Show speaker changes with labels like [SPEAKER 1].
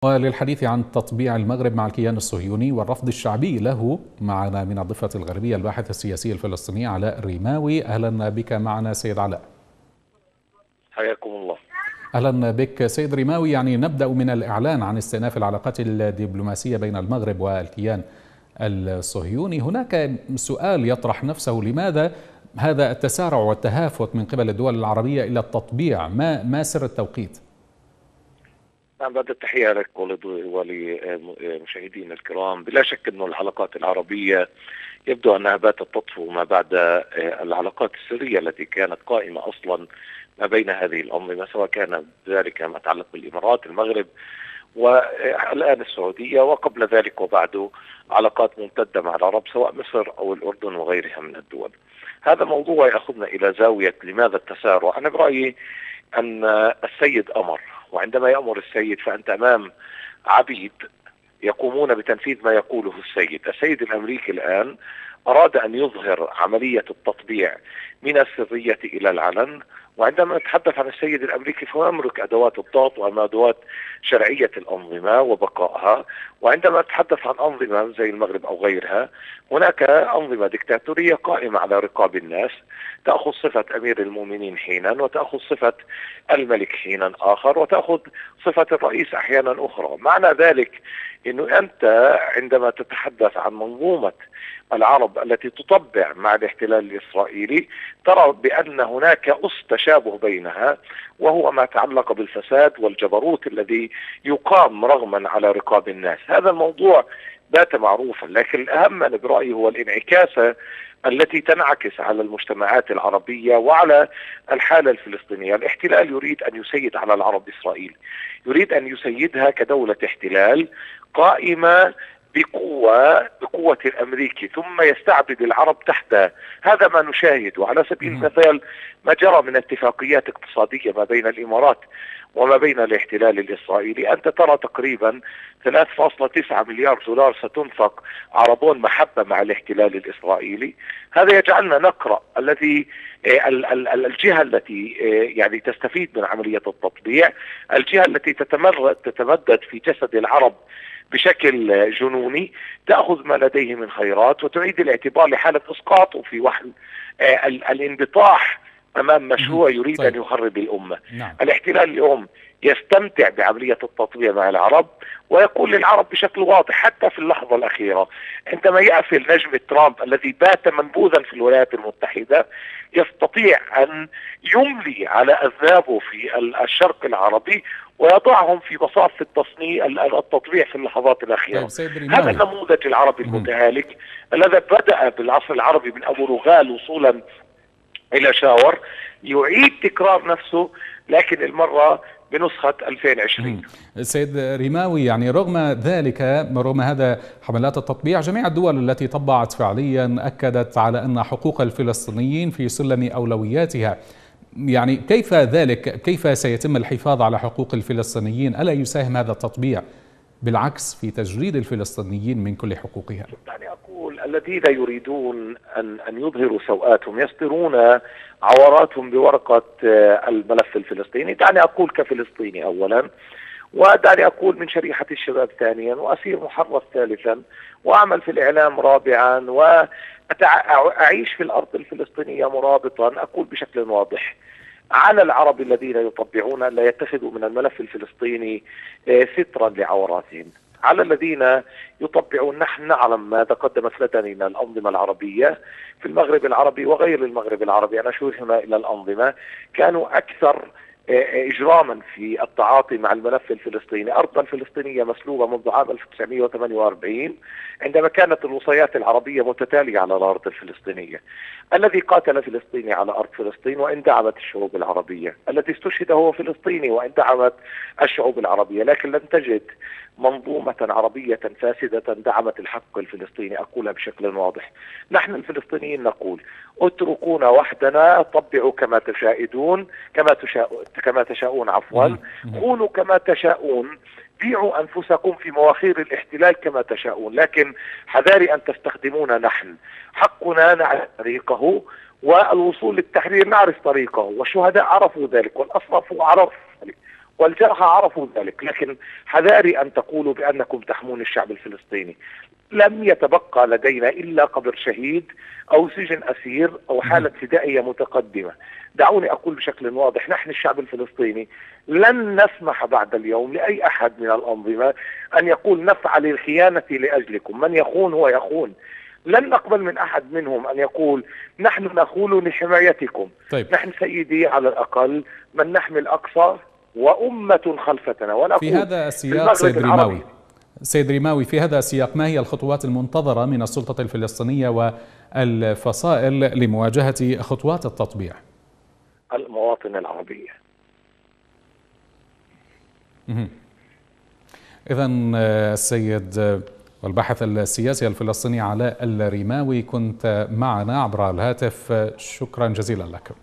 [SPEAKER 1] وللحديث عن تطبيع المغرب مع الكيان الصهيوني والرفض الشعبي له معنا من الضفة الغربية الباحث السياسي الفلسطيني علاء الرماوي. أهلا بك معنا سيد علاء.
[SPEAKER 2] حياكم الله.
[SPEAKER 1] أهلا بك سيد رماوي. نبدأ من الإعلان عن استئناف العلاقات الدبلوماسية بين المغرب والكيان الصهيوني. هناك سؤال يطرح نفسه: لماذا هذا التسارع والتهافت من قبل الدول العربية إلى التطبيع؟ ما سر التوقيت؟
[SPEAKER 2] بعد التحية لك ولمشاهدينا الكرام، بلا شك أن العلاقات العربية يبدو أنها باتت تطفو ما بعد العلاقات السرية التي كانت قائمة أصلا ما بين هذه الأنظمة، سواء كان ذلك ما يتعلق بالإمارات، المغرب، والآن السعودية، وقبل ذلك وبعده علاقات ممتدة مع العرب سواء مصر أو الأردن وغيرها من الدول. هذا موضوع يأخذنا إلى زاوية لماذا التسارع. أنا برأيي أن السيد أمر، وعندما يأمر السيد فأنت أمام عبيد يقومون بتنفيذ ما يقوله السيد. السيد الأمريكي الآن أراد أن يظهر عملية التطبيع من السرية إلى العلن، وعندما نتحدث عن السيد الأمريكي فهو يملك أدوات الضغط وأدوات شرعية الأنظمة وبقائها، وعندما نتحدث عن أنظمة زي المغرب أو غيرها هناك أنظمة ديكتاتورية قائمة على رقاب الناس، تأخذ صفة أمير المؤمنين حينا، وتأخذ صفة الملك حينا آخر، وتأخذ صفة الرئيس أحيانا أخرى. معنى ذلك أنه أنت عندما تتحدث عن منظومة العرب التي تطبع مع الاحتلال الإسرائيلي ترى بأن هناك أس تشابه بينها، وهو ما يتعلق بالفساد والجبروت الذي يقام رغما على رقاب الناس. هذا الموضوع بات معروفا، لكن الأهم أنا برأيي هو الانعكاسة التي تنعكس على المجتمعات العربية وعلى الحالة الفلسطينية. الاحتلال يريد أن يسيد على العرب إسرائيل، يريد أن يسيدها كدولة احتلال قائمة بقوة الأمريكي، ثم يستعبد العرب تحتها. هذا ما نشاهده. على سبيل المثال ما جرى من اتفاقيات اقتصادية ما بين الإمارات وما بين الاحتلال الإسرائيلي. أنت ترى تقريبا 3.9 مليار دولار ستنفق عربون محبة مع الاحتلال الإسرائيلي. هذا يجعلنا نقرأ الجهة التي يعني تستفيد من عملية التطبيع، الجهة التي تتمدد في جسد العرب بشكل جنوني، تأخذ ما لديه من خيرات وتعيد الاعتبار لحالة إسقاطه في وحل الانبطاح أمام مشروع يريد أن يخرب الأمة. الاحتلال اليوم يستمتع بعملية التطبيع مع العرب، ويقول للعرب بشكل واضح حتى في اللحظة الأخيرة عندما يقفل نجم ترامب الذي بات منبوذا في الولايات المتحدة، يستطيع أن يملي على أذنابه في الشرق العربي ويضعهم في مصاف التطبيع في اللحظات الأخيرة. هذا النموذج العربي المتهالك الذي بدأ بالعصر العربي من أبو رغال وصولا إلى شاور يعيد تكرار نفسه، لكن المرة بنسخة 2020.
[SPEAKER 1] سيد رماوي، رغم ذلك، رغم هذا حملات التطبيع، جميع الدول التي طبعت فعليا أكدت على أن حقوق الفلسطينيين في سلم أولوياتها. كيف ذلك؟ كيف سيتم الحفاظ على حقوق الفلسطينيين؟ ألا يساهم هذا التطبيع بالعكس في تجريد الفلسطينيين من كل حقوقها؟
[SPEAKER 2] أقول الذين يريدون أن يظهروا سوءاتهم يسترون عوراتهم بورقة الملف الفلسطيني. دعني أقول كفلسطيني أولا، ودعني أقول من شريحة الشباب ثانيا، وأسير محرض ثالثا، وأعمل في الإعلام رابعا، وأعيش في الأرض الفلسطينية مرابطا. أقول بشكل واضح على العرب الذين يطبعون لا يتخذوا من الملف الفلسطيني سترا لعوراتهم. على الذين يطبعون، نحن نعلم ماذا قدمت لدينا الأنظمة العربية في المغرب العربي وغير المغرب العربي. أنا أشير هنا إلى الأنظمة كانوا أكثر إجراما في التعاطي مع الملف الفلسطيني. أرضا فلسطينية مسلوبة منذ عام 1948 عندما كانت الوصايات العربية متتالية على الأرض الفلسطينية. الذي قاتل فلسطيني على أرض فلسطين وإن دعمت الشعوب العربية، الذي استشهد هو فلسطيني وإن دعمت الشعوب العربية، لكن لن تجد منظومة عربية فاسدة دعمت الحق الفلسطيني. أقولها بشكل واضح، نحن الفلسطينيين نقول اتركونا وحدنا، طبعوا كما تشاءون كما تشاءون قولوا كما تشاءون، بيعوا أنفسكم في مواخير الاحتلال كما تشاءون، لكن حذاري أن تستخدمونا. نحن حقنا نعرف طريقه، والوصول للتحرير نعرف طريقه، والشهداء عرفوا ذلك، والأصناف عرفوا ذلك، والجرحى عرفوا ذلك. لكن حذاري أن تقولوا بأنكم تحمون الشعب الفلسطيني. لم يتبقى لدينا إلا قبر شهيد أو سجن أسير أو حالة فدائية متقدمة. دعوني أقول بشكل واضح، نحن الشعب الفلسطيني لن نسمح بعد اليوم لأي أحد من الأنظمة أن يقول نفعل الخيانة لأجلكم. من يخون هو يخون. لن نقبل من أحد منهم أن يقول نحن نخون لحمايتكم.
[SPEAKER 1] طيب.
[SPEAKER 2] نحن سيدي على الأقل من نحمل أقصى وأمة خلفتنا. ونقول
[SPEAKER 1] في هذا السياق سيد رماوي، في هذا السياق ما هي الخطوات المنتظرة من السلطة الفلسطينية والفصائل لمواجهة خطوات التطبيع؟
[SPEAKER 2] المواطن العربية.
[SPEAKER 1] إذن السيد والباحث السياسي الفلسطيني علاء الرماوي كنت معنا عبر الهاتف، شكرا جزيلا لك.